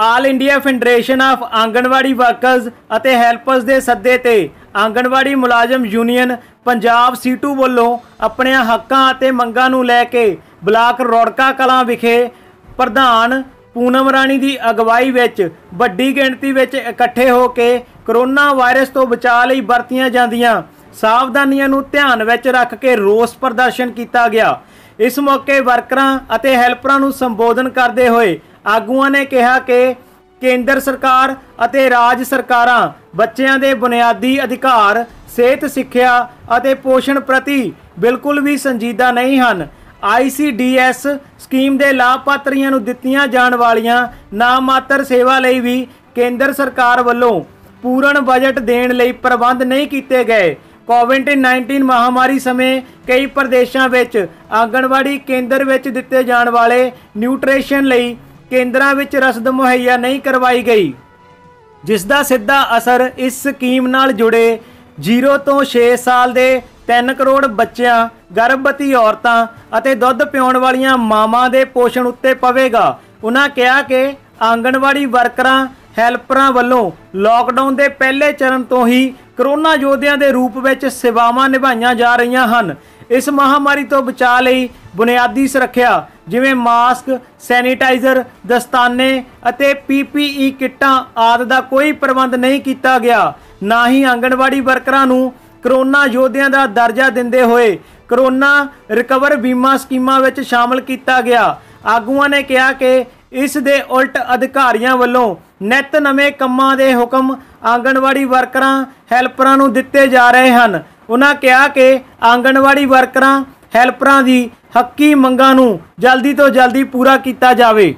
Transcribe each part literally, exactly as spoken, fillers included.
All India federation of anganwadi workers ਅਤੇ helpers ਦੇ ਸੱਦੇ ਤੇ ਆਂਗਣਵਾੜੀ ਮੁਲਾਜ਼ਮ ਯੂਨੀਅਨ ਪੰਜਾਬ ਸੀਟੂ ਵੱਲੋਂ ਆਪਣੇ ਹੱਕਾਂ ਅਤੇ ਮੰਗਾਂ ਨੂੰ ਲੈ ਕੇ ਬਲਾਕ ਰੋੜਕਾ ਕਲਾਂ ਵਿਖੇ ਪ੍ਰਧਾਨ पूनम राणी की अगवाई विच वड्डी गिणती विच इकट्ठे होकर करोना वायरस तो बचाव लई वरतियां जांदियां सावधानियां नूं ध्यान विच रख के रोस प्रदर्शन किया गया। इस मौके वर्करां अते हैल्परां नूं संबोधन करते हुए आगूआं ने कहा कि केंद्र सरकार अते राज सरकारां बच्चियां दे बुनियादी अधिकार सेहत सिक्ख्या अते पोषण प्रति बिल्कुल भी संजीदा नहीं हन। I C D S scheme के लाभपात्रियों नूं दित्तियां जाण वालियां नामात्र सेवा लई भी केंद्र सरकार वालों पूर्ण बजट देण लई प्रबंध नहीं किए गए। कोविड नाइनटीन महामारी समय कई प्रदेशों विच आंगणवाड़ी केंद्र विच दिते जाण वाले न्यूट्रीशन लई केंद्रां विच रसद मुहैया नहीं करवाई गई, जिसका सीधा असर इस स्कीम नाल जुड़े जीरो तो छे साल के तीन करोड़ बच्चियां गर्भवती औरतां अते दुध पिउण वालियां मावां दे पोषण उत्ते पवेगा। उन्हां कहा कि आंगणवाड़ी वर्करां हैल्परां वल्लों लॉकडाउन के पहले चरण तो ही करोना योद्धियां दे रूप विच सेवावां निभाईयां जा रहीआं हन। इस महामारी तो बचाव लई बुनियादी सुरक्षा जिवें मास्क, सैनीटाइजर, दस्ताने अते पी पी ई किट्टां आदि का कोई प्रबंध नहीं किया गया। ना ही आंगणवाड़ी वर्करां नूं करोना योद्धियां दा दर्जा दिंदे होए करोना रिकवर बीमा स्कीमां विच शामिल किया गया। आगूआं ने कहा कि इस दे उल्ट अधिकारियों वालों नित नवे कम्मां दे हुक्म आंगणवाड़ी वर्करां हैल्परां नूं दित्ते जा रहे हैं। उन्हां कहा कि आंगणवाड़ी वर्करां हैल्परां दी हक्की मंगां नूं जल्दी तो जल्दी पूरा किया जावे।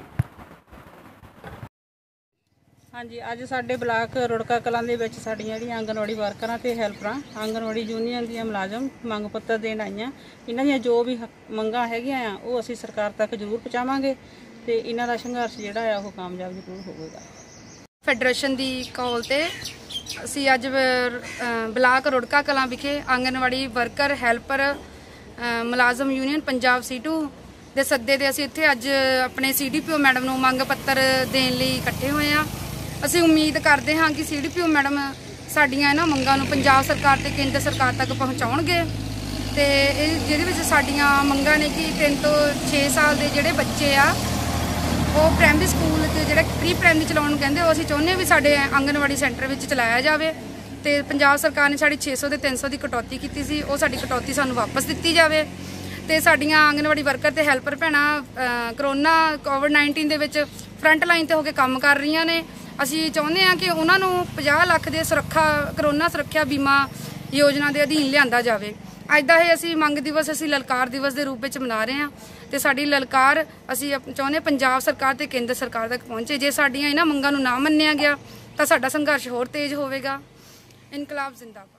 हाँ जी, अज साडे ब्लाक रुड़का कलां दे विच साडीआं जिहड़ियां आंगनवाड़ी वर्करां ते हैल्परां आंगनवाड़ी यूनीअन दीआं मुलाजम मंग पत्र देण आईआं। इन्हां दीआं जो भी मंगां हैगीआं आ ओह असीं सरकार तक जरूर पहुँचावांगे ते इन्हां दा संघर्ष जिहड़ा आ ओह कामयाब जरूर होवेगा। फैडरेशन दी कॉल ते असीं अज ब्लाक रुड़का कलां विखे आंगनवाड़ी वर्कर हैल्पर मुलाजम यूनीअन पंजाब सीटू दे सद्दे ते असीं इत्थे अज अपने C D P O madam नूं मंग पत्र देण लई इकट्ठे होए आ। ਅਸੀਂ ਉਮੀਦ ਕਰਦੇ ਹਾਂ ਕਿ ਸੀ ਡੀ ਪੀ ਓ ਮੈਡਮ ਸਾਡੀਆਂ ਇਹਨਾਂ ਮੰਗਾਂ ਨੂੰ ਪੰਜਾਬ ਸਰਕਾਰ ਤੇ ਕੇਂਦਰ ਸਰਕਾਰ ਤੱਕ ਪਹੁੰਚਾਉਣਗੇ ਤੇ ਇਹ ਜਿਹਦੇ ਵਿੱਚ ਸਾਡੀਆਂ ਮੰਗਾਂ ਨੇ ਕਿ ਤਿੰਨ ਤੋਂ ਛੇ ਸਾਲ ਦੇ ਜਿਹੜੇ ਬੱਚੇ ਆ ਉਹ ਪ੍ਰਾਇਮਰੀ ਸਕੂਲ ਤੇ ਜਿਹੜਾ ਪ੍ਰੀ ਪ੍ਰਾਇਮਰੀ ਚਲਾਉਣ ਨੂੰ ਕਹਿੰਦੇ ਉਹ ਅਸੀਂ ਚਾਹੁੰਦੇ ਹਾਂ ਵੀ ਸਾਡੇ ਆਂਗਨਵਾੜੀ ਸੈਂਟਰ ਵਿੱਚ ਚਲਾਇਆ ਜਾਵੇ ਤੇ ਪੰਜਾਬ ਸਰਕਾਰ ਨੇ ਸਾਡੀ ਛੇ ਸੌ ਤੇ ਤਿੰਨ ਸੌ ਦੀ ਕਟੌਤੀ ਕੀਤੀ ਸੀ, ਉਹ ਸਾਡੀ ਕਟੌਤੀ ਸਾਨੂੰ ਵਾਪਸ ਦਿੱਤੀ ਜਾਵੇ ਤੇ ਸਾਡੀਆਂ ਆਂਗਨਵਾੜੀ ਵਰਕਰ ਤੇ ਹੈਲਪਰ ਭੈਣਾਂ ਕਰੋਨਾ ਕੋਵਿਡ ਨਾਈਨਟੀਨ ਦੇ ਵਿੱਚ ਫਰੰਟ ਲਾਈਨ ਤੇ ਹੋ ਕੇ ਕੰਮ ਕਰ ਰਹੀਆਂ ਨੇ। ਅਸੀਂ ਚਾਹੁੰਦੇ ਹਾਂ ਕਿ ਉਹਨਾਂ ਨੂੰ ਪੰਜਾਹ ਲੱਖ ਦੇ ਸੁਰੱਖਿਆ ਕਰੋਨਾ ਸੁਰੱਖਿਆ ਬੀਮਾ ਯੋਜਨਾ ਦੇ ਅਧੀਨ ਲਿਆਂਦਾ ਜਾਵੇ। ਅੱਜ ਦਾ ਇਹ ਅਸੀਂ ਮੰਗ ਦਿਵਸ ਅਸੀਂ ਲਲਕਾਰ ਦਿਵਸ ਦੇ ਰੂਪ ਵਿੱਚ ਮਨਾ ਰਹੇ ਹਾਂ ਤੇ ਸਾਡੀ ਲਲਕਾਰ ਅਸੀਂ ਚਾਹੁੰਦੇ ਪੰਜਾਬ ਸਰਕਾਰ ਤੇ ਕੇਂਦਰ ਸਰਕਾਰ ਤੱਕ ਪਹੁੰਚੇ। ਜੇ ਸਾਡੀਆਂ ਇਹਨਾਂ ਮੰਗਾਂ ਨੂੰ ਨਾ ਮੰਨਿਆ ਗਿਆ ਤਾਂ ਸਾਡਾ ਸੰਘਰਸ਼ ਹੋਰ ਤੇਜ਼ ਹੋਵੇਗਾ। ਇਨਕਲਾਬ ਜ਼ਿੰਦਾਬਾਦ।